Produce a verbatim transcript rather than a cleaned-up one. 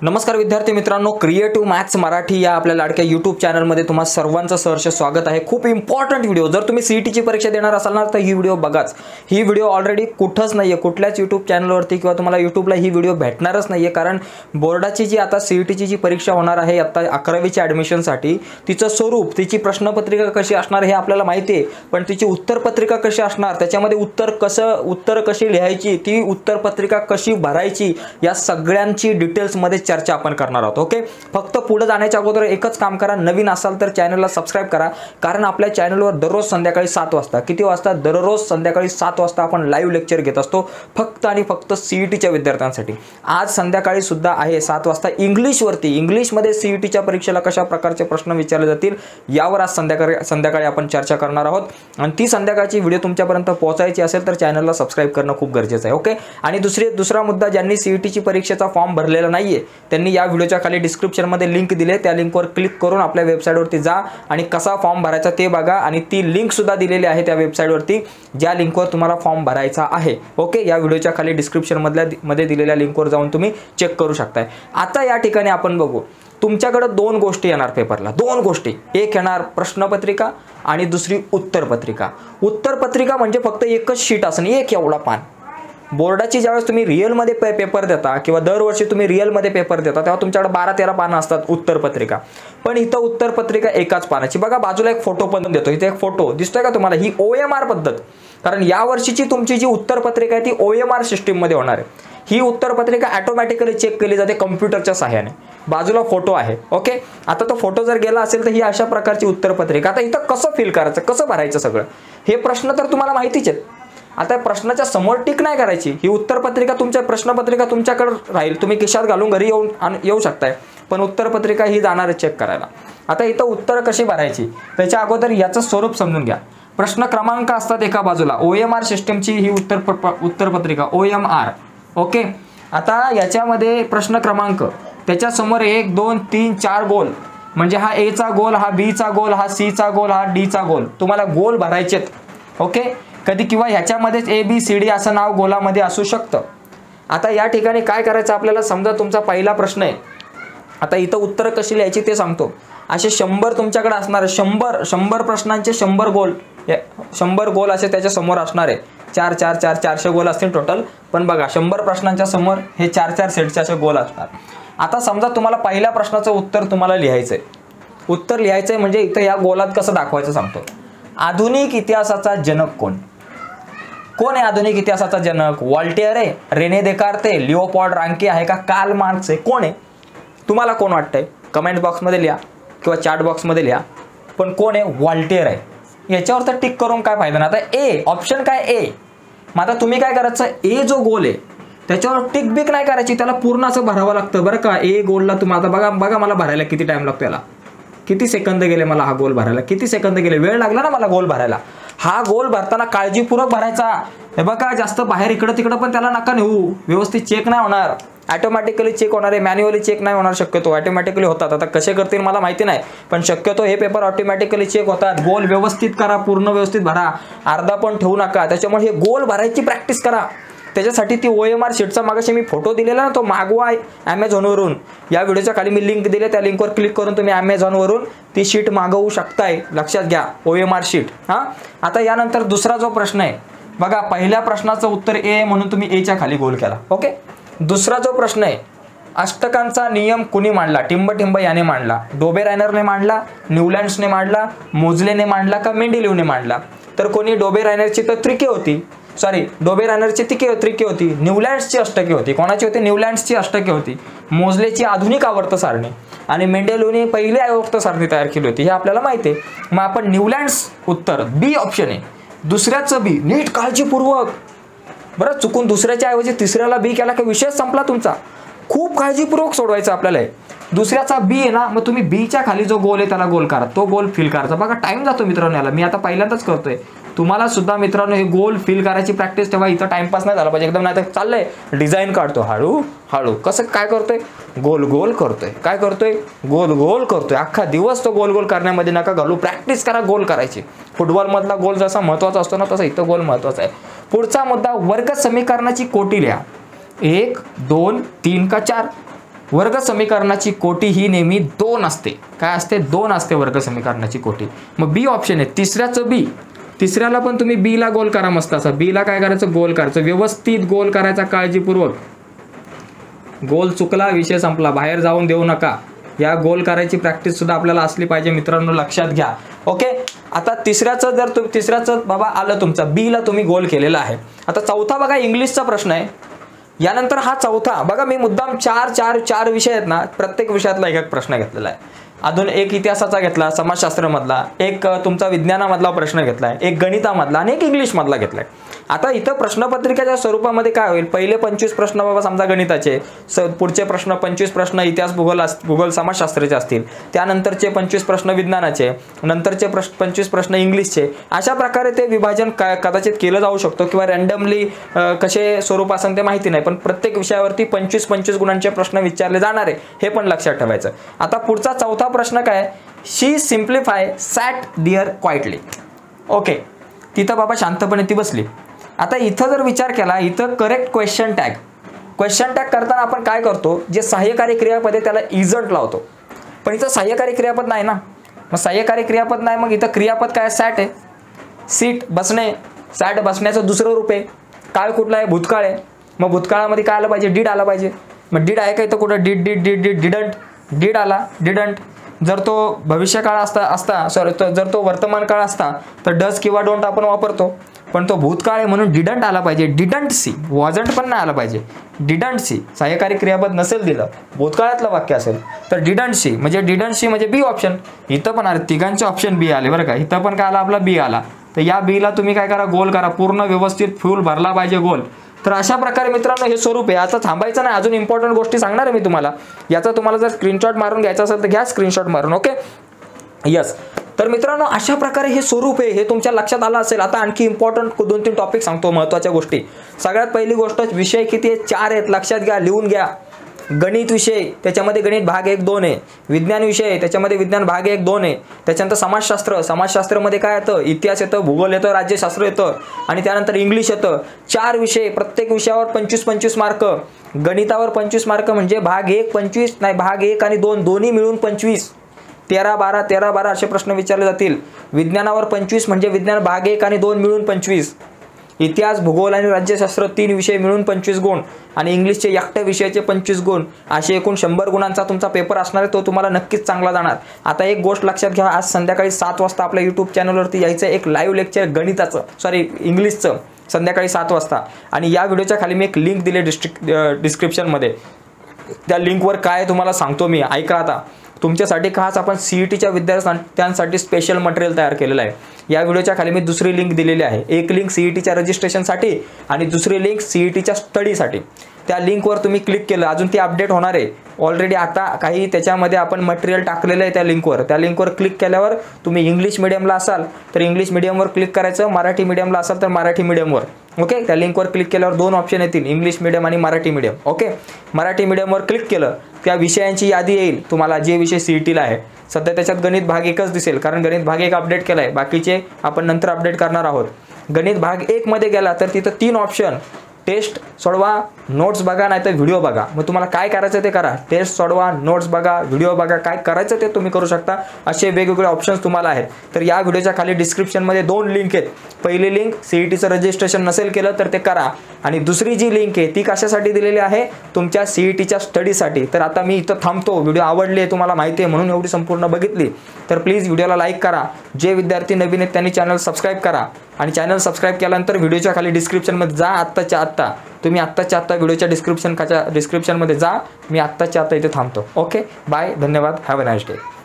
नमस्कार विद्यार्थी मित्रांनो, क्रिएटिव्ह मॅथ्स मराठी या आपल्या लाडक्या यूट्यूब चॅनलमध्ये तुम्हा सर्वांचं सहर्ष स्वागत आहे। खूप इम्पॉर्टंट व्हिडिओ, जर तुम्ही सीईटीची परीक्षा देणार असाल ना तर ही व्हिडिओ बघाच। ही व्हिडिओ ऑलरेडी कुठंच नाहीये, कुठल्याच यूट्यूब चॅनलवरती किंवा तुम्हाला यूट्यूबला ही व्हिडिओ भेटणारच नाहीये, कारण बोर्डाची जी आता सीईटीची जी परीक्षा होणार आहे आता अकरावीच्या ॲडमिशनसाठी, तिचं स्वरूप, तिची प्रश्नपत्रिका कशी असणार हे आपल्याला माहिती आहे, पण तिची उत्तरपत्रिका कशी असणार, त्याच्यामध्ये उत्तर कसं उत्तर कशी लिहायची, ती उत्तरपत्रिका कशी भरायची, या सगळ्यांची डिटेल्समध्ये चर्चा आपण करणार आहोत। ओके, फक्त पुढे जाण्याच्या अगोदर एकच काम करा, नवीन असाल तर चॅनलला सबस्क्राइब करा, कारण आपल्या चॅनलवर दररोज संध्याकाळी सात वाजता किती वाजता दररोज संध्याकाळी सात वाजता आपण लाईव्ह लेक्चर घेत असतो, फक्त आणि फक्त सीईटीच्या विद्यार्थ्यांसाठी। आज संध्याकाळी सुद्धा आहे सात वाजता इंग्लिशवरती, इंग्लिशमध्ये सीईटीच्या परीक्षेला कशा प्रकारचे प्रश्न विचारले जातील यावर आज संध्याकाळी संध्याकाळी आपण चर्चा करणार आहोत। आणि ती संध्याकाळची व्हिडिओ तुमच्यापर्यंत पोहोचायची असेल तर चॅनलला सबस्क्राइब करणं खूप गरजेचं आहे। ओके, आणि दुसरी दुसरा मुद्दा, ज्यांनी सीईटीची परीक्षेचा फॉर्म भरलेला नाहीये त्यांनी या व्हिडिओच्या खाली डिस्क्रिप्शन मध्ये लिंक दिले, त्या लिंकवर क्लिक करून आपल्या वेबसाईटवरती जा आणि कसा फॉर्म भरायचा ते बघा, आणि ती लिंक सुद्धा दिलेली आहे त्या वेबसाईटवरती ज्या लिंकवर तुम्हाला फॉर्म भरायचा आहे। ओके, या व्हिडिओच्या खाली डिस्क्रिप्शन मधल्या मध्ये दिलेल्या लिंकवर जाऊन तुम्ही चेक करू शकताय। आता या ठिकाणी आपण बघू, तुमच्याकडे दोन गोष्टी येणार पेपरला, दोन गोष्टी, एक येणार प्रश्नपत्रिका आणि दुसरी उत्तरपत्रिका। उत्तरपत्रिका म्हणजे फक्त एकच शीट असणं, एक एवढा पान। बोर्डाची ज्यावेळेस तुम्ही रिअलमध्ये पे पेपर देता किंवा दरवर्षी तुम्ही रिअलमध्ये पेपर देता तेव्हा तुमच्याकडे बारा तेरा पानं असतात उत्तरपत्रिका, पण इथं उत्तरपत्रिका एकाच पानाची। बघा बाजूला एक फोटो पण देतो, इथे एक फोटो दिसतोय का तुम्हाला, ही ओएमआर पद्धत, कारण या वर्षीची तुमची जी उत्तरपत्रिका आहे ती ओएमआर सिस्टीममध्ये होणार आहे। ही उत्तरपत्रिका ऑटोमॅटिकली चेक केली जाते कम्प्युटरच्या सहाय्याने, बाजूला फोटो आहे। ओके, आता तो फोटो जर गेला असेल तर ही अशा प्रकारची उत्तरपत्रिका। आता इथं कसं फिल करायचं, कसं भरायचं सगळं हे प्रश्न तर तुम्हाला माहितीच आहेत। आता प्रश्नाच्या समोर टिक नाही करायची, ही उत्तरपत्रिका तुमच्या प्रश्नपत्रिका तुमच्याकडे राहील, तुम्ही खिशात घालून घरी येऊन येऊ शकताय, पण उत्तरपत्रिका ही जाणार आहे चेक करायला। आता इथं उत्तर कशी भरायची त्याच्या अगोदर याचं स्वरूप समजून घ्या। प्रश्न क्रमांक असतात एका बाजूला, ओएमआर सिस्टमची ही उत्तर उत्तरपत्रिका ओएमआर। ओके, आता याच्यामध्ये प्रश्न क्रमांक, त्याच्या समोर एक दोन तीन चार गोल, म्हणजे हा ए चा गोल, हा बी चा गोल, हा सी चा गोल, हा डी चा गोल, तुम्हाला गोल भरायचेत। ओके, कधी किंवा ह्याच्यामध्येच ए बी सी डी असं नाव गोलामध्ये असू शकतं। आता या ठिकाणी काय करायचं आपल्याला, समजा तुमचा पहिला प्रश्न आहे, आता इथं उत्तर कशी लिहायची ते सांगतो। असे शंभर तुमच्याकडे असणार, शंभर शंभर प्रश्नांचे शंभर गोल, शंभर गोल असे त्याच्या समोर असणार आहे, चार चार चार चारशे गोल असतील टोटल, पण बघा शंभर प्रश्नांच्या समोर हे चार चार सेटचे असे गोल असतात। आता समजा तुम्हाला पहिल्या प्रश्नाचं उत्तर तुम्हाला लिहायचंय, उत्तर लिहायचंय म्हणजे इथं या गोलात कसं दाखवायचं सांगतो। आधुनिक इतिहासाचा जनक कोण, कोण आहे आधुनिक इतिहासाचा जनक? वॉल्टेयर आहे, रेने देकार्त आहे, लिओपोल्ड रांके आहे का कार्ल मार्क्स आहे, कोण आहे? तुम्हाला कोण वाटतंय कमेंट बॉक्समध्ये लिहा किंवा चॅट बॉक्समध्ये लिहा, पण कोण आहे? वॉल्टेयर आहे। याच्यावर तर टिक करून काय फायदा ना। आता ए ऑप्शन काय, ए। मग आता तुम्ही काय करायचं, ए जो गोल आहे त्याच्यावर टिक बिक नाही करायची, त्याला पूर्ण असं भरावं लागतं बरं का। ए गोलला तुम्हाला आता बघा बघा मला भरायला किती टाइम लागतो, याला किती सेकंद गेले मला हा गोल भरायला, किती सेकंद गेले, वेळ लागला ना मला गोल भरायला। हा गोल भरताना काळजीपूर्वक भरायचा, हे बघा जास्त बाहेर इकडं तिकडं पण त्याला नका नेऊ, व्यवस्थित चेक नाही होणार, ऑटोमॅटिकली चेक होणार आहे, मॅन्युअली चेक नाही होणार शक्यतो, ऑटोमॅटिकली होतात। आता कसे करतील मला माहिती नाही, पण शक्यतो हे पेपर ऑटोमॅटिकली चेक होतात। गोल व्यवस्थित करा, पूर्ण व्यवस्थित भरा, अर्धा पण ठेवू नका, त्याच्यामुळे हे गोल भरायची प्रॅक्टिस करा। त्याच्यासाठी ती ओएमआर शीटचा मागाशी मी फोटो दिलेला ना, तो मागवा ॲमेझॉनवरून, या व्हिडिओच्या खाली मी लिंक दिले, त्या लिंकवर क्लिक करून तुम्ही ॲमेझॉनवरून ती शीट मागवू शकताय, लक्षात घ्या ओएमआर शीट। हां, आता यानंतर दुसरा जो प्रश्न आहे बघा, पहिल्या प्रश्नाचं उत्तर ए म्हणून तुम्ही एच्या खाली गोल केला। ओके, दुसरा जो प्रश्न आहे, अष्टकांचा नियम कुणी मांडला? टिंबटिंब याने मांडला, डोबेरायनरने मांडला, न्यूलँड्सने मांडला, मोजलेने मांडला का मेंडेलिव्हने मांडला? तर कोणी डोबेरायनरची तर त्रिके होती, सॉरी डोबेरायनरची तिके त्रिके होती, न्यूलँड्सची अष्टके होती, कोणाची होती? न्यूलँड्सची अष्टके होती, मोजलेची आधुनिक आवर्त सारणी आणि मेंडेलिव्हने पहिली आवर्त सारणी तयार केली होती, हे आपल्याला माहिती आहे। मग आपण न्यूलँड्स उत्तर बी ऑप्शन आहे, दुसऱ्याचं बी, नीट काळजीपूर्वक बरं, चुकून दुसऱ्याच्या ऐवजी तिसऱ्याला बी केला की विषय संपला तुमचा, खूप काळजीपूर्वक सोडवायचं आपल्याला। दुसऱ्याचा बी आहे ना, मग तुम्ही बीच्या खाली जो गोल आहे त्याला गोल करा, तो गोल फिल करायचा। बघा टाइम जातो मित्रांनो याला, मी आता पहिल्यांदाच करतोय, तुम्हाला सुद्धा मित्रांनो हे गोल फिल करायची प्रॅक्टिस ठेवा, इथं टाइमपास नाही झाला पाहिजे एकदम, नाही तर चाललंय डिझाईन काढतो हळू हळू, कसं काय करतोय, गोल गोल करतोय, काय करतोय, गोल गोल करतोय, अख्खा दिवस तो गोल गोल करण्यामध्ये नका घालू, प्रॅक्टिस करा गोल करायची। फुटबॉलमधला गोल जसा महत्त्वाचा असतो ना तसा इथं गोल महत्त्वाचा आहे। पुढचा मुद्दा, वर्ग समीकरणाची कोटी लिहा, एक दोन तीन का चार? वर्ग समीकरणाची कोटी ही नेहमी दोन असते. काय असते? दोन असते वर्ग समीकरणाची कोटी. मग बी ऑप्शन आहे, तिसऱ्याचं बी. तिसऱ्याला पण तुम्ही बी ला गोल करा मस्त असं. बी ला काय करायचं? गोल करायचं, व्यवस्थित गोल करायचा काळजीपूर्वक. गोल चुकला विषय संपला, बाहेर जाऊन देऊ नका. या गोल करायची प्रॅक्टिस सुद्धा आपल्याला असली पाहिजे मित्रांनो, लक्षात घ्या. ओके, आता तिसऱ्याचं जर तुम्ही तिसऱ्याचं बाबा आलं तुमचं, बी ला तुम्ही गोल केलेला आहे. आता चौथा बघा इंग्लिशचा प्रश्न आहे. यानंतर हा चौथा बघा, मी मुद्दाम चार चार चार विषय आहेत ना, प्रत्येक विषयातला एक एक प्रश्न घेतलेला आहे. अजून एक इतिहासाचा घेतला, समाजशास्त्रामधला, एक तुमचा विज्ञानामधला प्रश्न घेतलाय, एक गणितामधला आणि एक इंग्लिशमधला घेतलाय. आता इथं प्रश्नपत्रिकेच्या स्वरूपामध्ये काय होईल? पहिले पंचवीस प्रश्न बाबा समजा गणिताचे, पुढचे प्रश्न पंचवीस प्रश्न इतिहास भूगोल भूगोल समाजशास्त्राचे असतील, त्यानंतरचे पंचवीस प्रश्न विज्ञानाचे, नंतरचे प्रश्न पंचवीस प्रश्न इंग्लिशचे. अशा प्रकारे ते विभाजन कदाचित केलं जाऊ शकतो किंवा रँडमली कसे स्वरूप असेल ते माहिती नाही, पण प्रत्येक विषयावरती पंचवीस पंचवीस गुणांचे प्रश्न विचारले जाणार आहे, हे पण लक्षात ठेवायचं. आता पुढचा चौथा प्रश्न काय? She simply sat there quietly. Okay, तिथं बाबा शांतपणे ती बसली. आता इथं जर विचार केला, इथं correct question tag question tag करताना आपण काय करतो? जे सहाय्यकारी क्रियापद आहे त्याला इजंट लावतो, पण इथं सहाय्यकारी क्रियापद नाही ना. मग सहाय्यकारी क्रियापद नाही, मग इथं क्रियापद काय? सॅट आहे. सीट बसणे, सॅट बसण्याचं दुसरं रूप आहे. काळ कुठला आहे? भूतकाळ आहे. मग भूतकाळामध्ये काय आलं पाहिजे? डीड आला पाहिजे. मग डीड आहे का इथं कुठं? Did did did did didn't did आला, डिडंट. जर तो भविष्यकाळ असता असता सॉरी जर तो वर्तमान काळ असता तर डज किंवा डोंट आपण वापरतो, पण तो भूतकाळ आहे म्हणून डिडंट आला पाहिजे. डिडंट सी, वॉजंट पण नाही आला पाहिजे. डिडंट सी सहाय्यकारी क्रियापद नसेल दिलं, भूतकाळातलं वाक्य असेल तर डिडंट सी म्हणजे डिडंट सी म्हणजे बी ऑप्शन. इथं पण आले, तिघांचे ऑप्शन बी आले बरं का. इथं पण काय आला? आपला बी आला. तर या बी ला तुम्ही काय करा? गोल करा, पूर्ण व्यवस्थित फ्यूल भरला पाहिजे गोल. तर अशा प्रकारे मित्रांनो हे स्वरूप आहे. आता थांबायचं नाही, अजून इम्पॉर्टंट गोष्टी सांगणार आहे मी तुम्हाला. याचा तुम्हाला जर स्क्रीनशॉट मारून घ्यायचा असेल तर घ्या स्क्रीनशॉट मारून. Okay, yes. तर मित्रांनो अशा प्रकारे हे स्वरूप आहे, हे तुमच्या लक्षात आलं असेल. आता आणखी इम्पॉर्टंट दोन तीन टॉपिक सांगतो, महत्त्वाच्या गोष्टी. सगळ्यात पहिली गोष्ट, विषय किती आहेत? चार आहेत, लक्षात घ्या, लिहून घ्या. गणित विषय, त्याच्यामध्ये गणित भाग एक दोन आहे. विज्ञान विषय, त्याच्यामध्ये विज्ञान भाग एक दोन आहे. त्याच्यानंतर समाजशास्त्र, समाजशास्त्रामध्ये काय येतं? इतिहास येतं, भूगोल येतं, राज्यशास्त्र येतं आणि त्यानंतर इंग्लिश येतं. चार विषय, प्रत्येक विषयावर पंचवीस पंचवीस मार्क. गणितावर पंचवीस मार्क म्हणजे भाग एक पंचवीस नाही, भाग एक आणि दोन दोन्ही मिळून पंचवीस. तेरा बारा तेरा बारा असे प्रश्न विचारले जातील. विज्ञानावर पंचवीस म्हणजे विज्ञान भाग एक आणि दोन मिळून पंचवीस. इतिहास, भूगोल आणि राज्यशास्त्र तीन विषय मिळून पंचवीस गुण आणि इंग्लिशचे एकट्या विषयाचे पंचवीस गुण. असे एकूण शंभर गुणांचा तुमचा पेपर असणार आहे, तो तुम्हाला नक्कीच चांगला जाणार. आता एक गोष्ट लक्षात घ्या, आज संध्याकाळी सात वाजता आपल्या यूट्यूब चॅनलवरती यायचं एक लाईव्ह लेक्चर गणिताचं सॉरी इंग्लिशचं संध्याकाळी सात वाजता. आणि या व्हिडिओच्या खाली मी एक लिंक दिली डिस्ट्रिक्ट डिस्क्रिप्शनमध्ये. त्या लिंकवर काय तुम्हाला सांगतो मी, ऐका. आता तुमच्यासाठी खास आपण सीईटीच्या विद्यार्थ्यांसाठी स्पेशल मटेरियल तयार केलेलं आहे. या व्हिडिओच्या खाली मी दुसरी लिंक दिलेली आहे. एक लिंक सीईटीच्या रजिस्ट्रेशनसाठी आणि दुसरी लिंक सीईटीच्या स्टडीसाठी. त्या लिंकवर तुम्ही क्लिक केलं, अजून ती अपडेट होणार आहे. ऑलरेडी आता काही त्याच्यामध्ये आपण मटेरियल टाकलेलं आहे त्या लिंकवर. त्या लिंकवर क्लिक केल्यावर तुम्ही इंग्लिश मिडियमला असाल तर इंग्लिश मिडियमवर क्लिक करायचं, मराठी मिडियमला असाल तर मराठी मिडियमवर. ओके, त्या लिंकवर क्लिक केल्यावर दोन ऑप्शन येतील, इंग्लिश मिडियम आणि मराठी मिडियम. ओके, मराठी मिडियमवर क्लिक केलं त्या विषयांची यादी येईल तुम्हाला, जे विषय सीईटीला आहे. सध्या त्याच्यात गणित भाग एकच दिसेल, कारण गणित भाग एक अपडेट केला आहे, बाकीचे आपण नंतर अपडेट करणार आहोत. गणित भाग एक मध्ये गेला तर तिथं तीन ऑप्शन, टेस्ट सोडवा, नोट्स बघा, नाही तर व्हिडिओ बघा. मग तुम्हाला काय करायचं ते करा. टेस्ट सोडवा, नोट्स बघा, व्हिडिओ बघा, काय करायचं ते तुम्ही करू शकता. असे वेगवेगळे ऑप्शन्स तुम्हाला आहेत. तर या व्हिडिओच्या खाली डिस्क्रिप्शनमध्ये दोन लिंक आहेत. पहिली लिंक सीईटीचं रजिस्ट्रेशन नसेल केलं तर ते करा, आणि दुसरी जी लिंक आहे ती कशासाठी दिलेली आहे? तुमच्या सीईटीच्या स्टडीसाठी. तर आता मी इथं थांबतो. व्हिडिओ आवडली आहे तुम्हाला माहिती आहे म्हणून एवढी संपूर्ण बघितली, तर प्लीज व्हिडिओला लाईक करा. जे विद्यार्थी नवीन आहेत त्यांनी चॅनल सबस्क्राईब करा, आणि चॅनल सबस्क्राईब केल्यानंतर व्हिडिओच्या खाली डिस्क्रिप्शनमध्ये जा. आत्ताच्या आत्ता तुम्ही आत्ताच्या आत्ता व्हिडिओच्या डिस्क्रिप्शन खाच्या डिस्क्रिप्शनमध्ये जा. मी आत्ताच्या आत्ता इथे थांबतो. ओके, बाय, धन्यवाद, हॅव अ नाईस डे.